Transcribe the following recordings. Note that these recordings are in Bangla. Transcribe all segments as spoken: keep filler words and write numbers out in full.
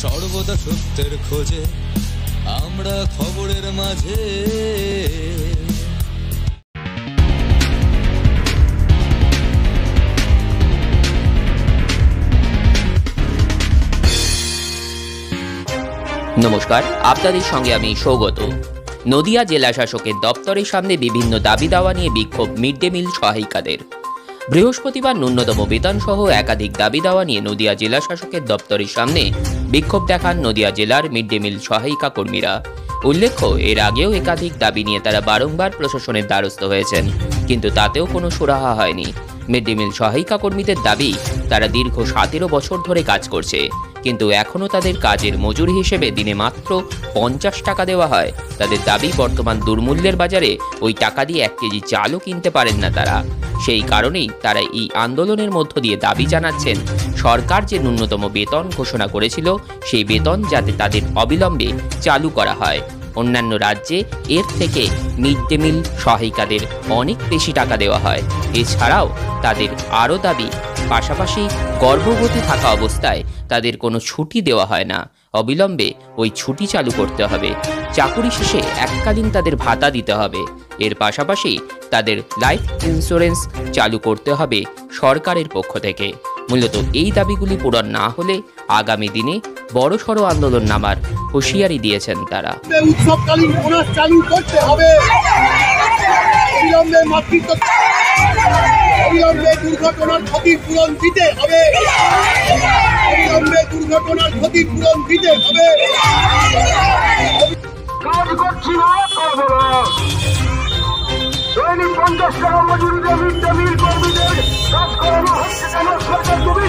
সর্বদা সত্যের খোঁজে আমরা খবরের মাঝে। নমস্কার, আপনাদের সঙ্গে আমি সৌগত। নদিয়া জেলা শাসকের দপ্তরের সামনে বিভিন্ন দাবি দাওয়া নিয়ে বিক্ষোভ মিড ডে মিল সহায়িকাদের। বৃহস্পতিবার ন্যূনতম বেতন সহ একাধিক দাবি দাওয়া নিয়ে নদিয়া জেলা শাসকের দপ্তরের সামনে বিক্ষোভ দেখান নদিয়া জেলার মিড ডে মিল সহায়িকা কর্মীরা। উল্লেখ্য, এর আগেও একাধিক দাবি নিয়ে তারা বারংবার প্রশাসনের দ্বারস্থ হয়েছেন, কিন্তু তাতেও কোনো সুরাহা হয়নি। মিড ডে মিল সহায়িকা কর্মীদের দাবি, তারা দীর্ঘ সতেরো বছর ধরে কাজ করছে, কিন্তু এখনও তাদের কাজের মজুরি হিসেবে দিনে মাত্র পঞ্চাশ টাকা দেওয়া হয়। তাদের দাবি, বর্তমান দুর্মূল্যের বাজারে ওই টাকা দিয়ে এক কেজি চালও কিনতে পারেন না তারা। সেই কারণেই তারা এই আন্দোলনের মধ্য দিয়ে দাবি জানাচ্ছেন, সরকার যে ন্যূনতম বেতন ঘোষণা করেছিল সেই বেতন যাতে তাদের অবিলম্বে চালু করা হয়। অন্যান্য রাজ্যে এর থেকে মিড ডে মিল সহায়িকাদের অনেক বেশি টাকা দেওয়া হয়। এছাড়াও তাদের আরও দাবি, পাশাপাশি গর্ভবতী থাকা অবস্থায় তাদের কোনো ছুটি দেওয়া হয় না, অবিলম্বে ওই ছুটি চালু করতে হবে। চাকুরি শেষে এককালীন তাদের ভাতা দিতে হবে। এর পাশাপাশি তাদের লাইফ ইন্স্যুরেন্স চালু করতে হবে সরকারের পক্ষ থেকে। মূলত এই দাবিগুলি পূরণ না হলে আগামী দিনে বড়সড় আন্দোলন নামার হুঁশিয়ারি দিয়েছেন তারা। উৎসবকালীন বোনাস চালু করতে হবে, অবিলম্বে মাতৃত্ব, অবিলম্বে দুর্ঘটনার ক্ষতিপূরণ দিতে হবে, অবিলম্বে দুর্ঘটনার ক্ষতিপূরণ দিতে হবে। কাজ করছি না, করবো না। দৈনিক পঞ্চাশ টাকা মজুরিতে মিড ডে মিল কর্মীদের কাজ করানো হচ্ছে কেন? সরকার তুমি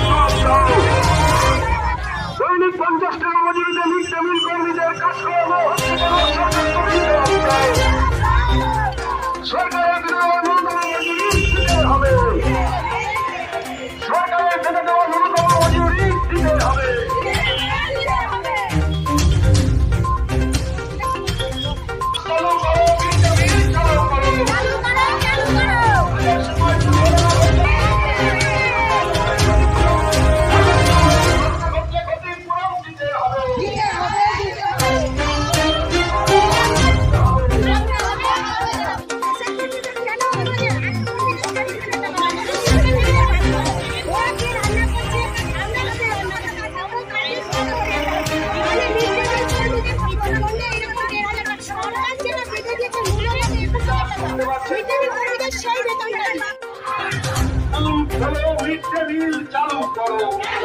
দৈনিক পঞ্চাশ টাকা মজুরিতে মিড ডে মিল কর্মীদের কাজ করানো হচ্ছে কেন? সরকার তুমি সরকারের দেওয়া ন্যূনতম মজুরি দিতে হবে, সরকারের থেকে দেওয়া ন্যূনতম মজুরি দিতে হবে। চালু করো মিড ডে মিল, চালু করো, চালু করো,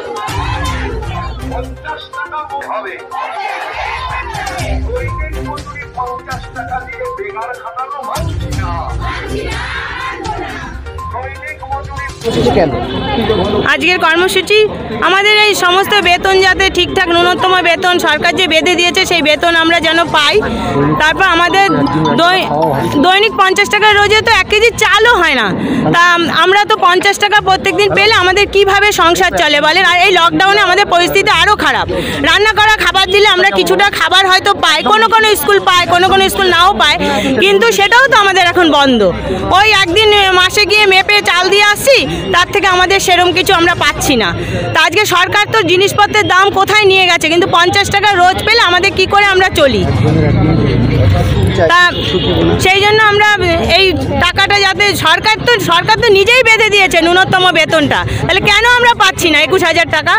পঞ্চাশ টাকা হবে। দৈনিক মজুরি পঞ্চাশ টাকা দিয়ে বেকার খাটানো মানছি না। আজকের কর্মসূচি আমাদের এই সমস্ত বেতন যাতে ঠিকঠাক ন্যূনতম বেতন সরকার যে বেঁধে দিয়েছে সেই বেতন আমরা যেন পাই। তারপর আমাদের দৈনিক পঞ্চাশ টাকা রোজে তো এক কেজি চালও হয় না, তা আমরা তো পঞ্চাশ টাকা প্রত্যেক দিন পেলে আমাদের কিভাবে সংসার চলে বলেন? আর এই লকডাউনে আমাদের পরিস্থিতি আরও খারাপ। রান্না করা খাবার দিলে আমরা কিছুটা খাবার হয়তো পাই, কোনো কোনো স্কুল পায়, কোনো কোনো স্কুল নাও পায়, কিন্তু সেটাও তো আমাদের এখন বন্ধ। ওই একদিন মাসে গিয়ে মেপে চাল দিয়ে আসছি, তার থেকে আমাদের সেরকম কিছু আমরা পাচ্ছি না। তা আজকে সরকার তো জিনিসপত্রের দাম কোথায় নিয়ে গেছে, কিন্তু পঞ্চাশ টাকা রোজ পেলে আমাদের কি করে আমরা চলি? তা সেই জন্য আমরা এই টাকাটা যাতে সরকার তো সরকার তো নিজেই বেঁধে দিয়েছে ন্যূনতম বেতনটা, তাহলে কেন আমরা পাচ্ছি না একুশ হাজার টাকা?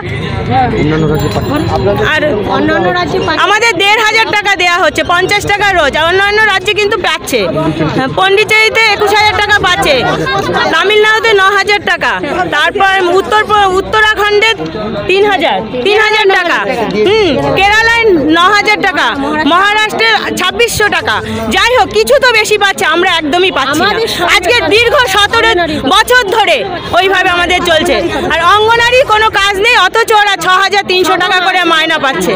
আর অন্যান্য রাজ্যে আমাদের দেড় হাজার টাকা দেওয়া হচ্ছে, পঞ্চাশ টাকা রোজ। আর অন্যান্য রাজ্যে কিন্তু পাচ্ছে, পন্ডিচেরিতে একুশ হাজার টাকা পাচ্ছে, তামিলনাড়ুতে ন হাজার টাকা, তারপর উত্তর উত্তরাখণ্ডে তিন হাজার তিন হাজার টাকা, হুম কেরালায় ন হাজার টাকা, মহারাষ্ট্রে ছাব্বিশশো টাকা। যাই হোক, কিছু তো বেশি পাচ্ছে, আমরা একদমই পাচ্ছি না। আজকে দীর্ঘ সতেরো বছর ধরে ওইভাবে আমাদের চলছে। আর অঙ্গনারী কোনো কাজ নেই, অথচ ওরা ছ হাজার তিনশো টাকা করে মায়না পাচ্ছে।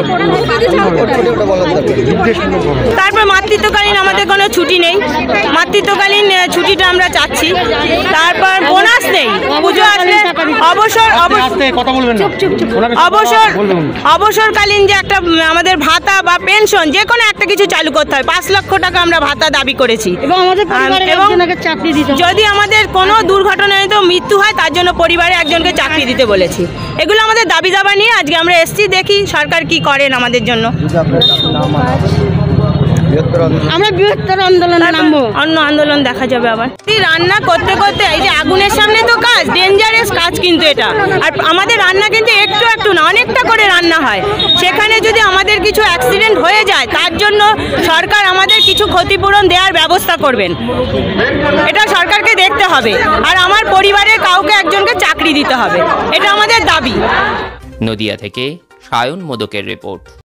তারপর মাতৃত্বকালীন আমাদের কোনো ছুটি নেই, মাতৃত্বকালীন ছুটিটা আমরা চাচ্ছি। তারপর বোনাস নেই, পুজো আসলে অবসর অবসর অবসরকালীন যে একটা আমাদের ভাতা বা পেনশন যে কোনো একটা কিছু চালু করতে হয়। পাঁচ লক্ষ টাকা আমরা ভাতা দাবি করেছি এবং আমাদের পরিবারের এবং একজনকে চাকরি দিতে হবে। যদি আমাদের কোনো দুর্ঘটনায় তো মৃত্যু হয় তার জন্য পরিবারে একজনকে চাকরি দিতে বলেছি। এগুলো আমাদের দাবি দাবা নিয়ে আজকে আমরা এসছি, দেখি সরকার কি করেন আমাদের জন্য। আমরা বৃহত্তর আন্দোলনে নামবো। অন্য আন্দোলন দেখা যাবে আবার। এই রান্না করতে করতে এই যে আগুনের সামনে তো কাজ, ডেঞ্জারাস কাজ কিন্তু এটা। আর আমাদের রান্না কিন্তু একটু একটু না, অনেকটা করে রান্না হয়। সেখানে যদি আমাদের কিছু অ্যাক্সিডেন্ট হয়ে যায় তার জন্য সরকার আমাদের কিছু ক্ষতিপূরণ দেওয়ার ব্যবস্থা করবেন, এটা সরকারকে দেখতে হবে। আর আমার পরিবারের কাউকে একজনকে চাকরি দিতে হবে, এটা আমাদের দাবি। নদিয়া থেকে সায়ন মোদকের রিপোর্ট।